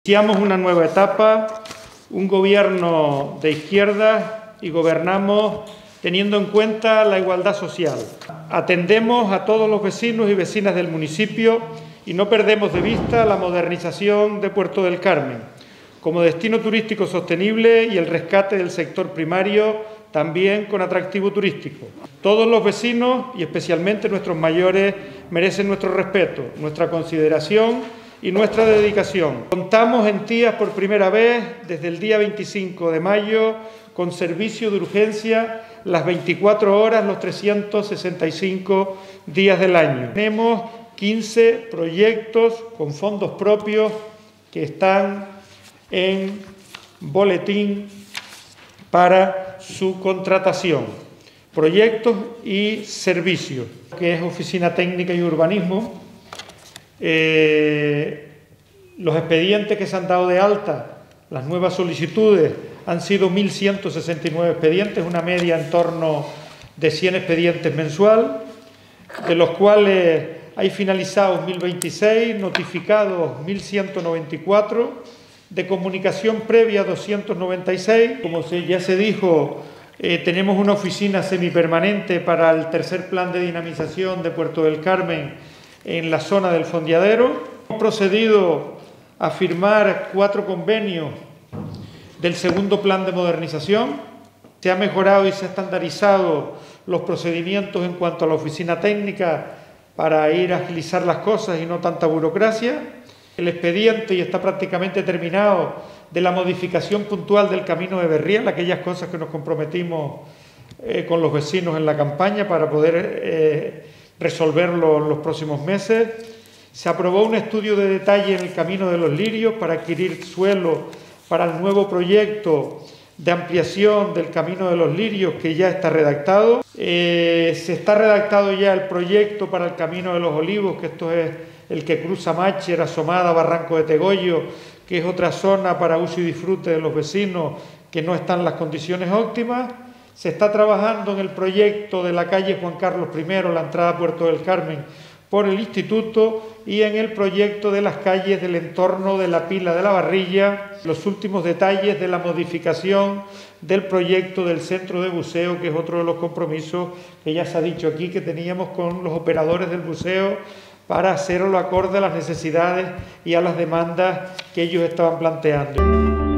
Iniciamos una nueva etapa, un gobierno de izquierda y gobernamos teniendo en cuenta la igualdad social. Atendemos a todos los vecinos y vecinas del municipio y no perdemos de vista la modernización de Puerto del Carmen como destino turístico sostenible y el rescate del sector primario también con atractivo turístico. Todos los vecinos y especialmente nuestros mayores merecen nuestro respeto, nuestra consideración y nuestra dedicación. Contamos en TIAS por primera vez desde el día 25 de mayo con servicio de urgencia las 24 horas, los 365 días del año. Tenemos 15 proyectos con fondos propios que están en boletín para su contratación. Proyectos y servicios, que es Oficina Técnica y Urbanismo. Los expedientes que se han dado de alta, las nuevas solicitudes, han sido 1.169 expedientes, una media en torno de 100 expedientes mensual, de los cuales hay finalizados 1.026, notificados 1.194, de comunicación previa 296. Como ya se dijo, tenemos una oficina semipermanente para el tercer plan de dinamización de Puerto del Carmen en la zona del fondeadero. Hemos procedido a firmar 4 convenios del segundo plan de modernización. Se ha mejorado y se ha estandarizado los procedimientos en cuanto a la oficina técnica para ir a agilizar las cosas y no tanta burocracia. El expediente, y está prácticamente terminado, de la modificación puntual del camino de Berriel, aquellas cosas que nos comprometimos con los vecinos en la campaña para poder resolverlo en los próximos meses. Se aprobó un estudio de detalle en el Camino de los Lirios para adquirir suelo para el nuevo proyecto de ampliación del Camino de los Lirios, que ya está redactado. Se está redactado ya el proyecto para el Camino de los Olivos, que esto es el que cruza Mácher, Asomada, Barranco de Tegollo, que es otra zona para uso y disfrute de los vecinos que no están en las condiciones óptimas. Se está trabajando en el proyecto de la calle Juan Carlos I, la entrada a Puerto del Carmen, por el Instituto, y en el proyecto de las calles del entorno de la Pila de la Barrilla, los últimos detalles de la modificación del proyecto del centro de buceo, que es otro de los compromisos que ya se ha dicho aquí que teníamos con los operadores del buceo para hacerlo acorde a las necesidades y a las demandas que ellos estaban planteando.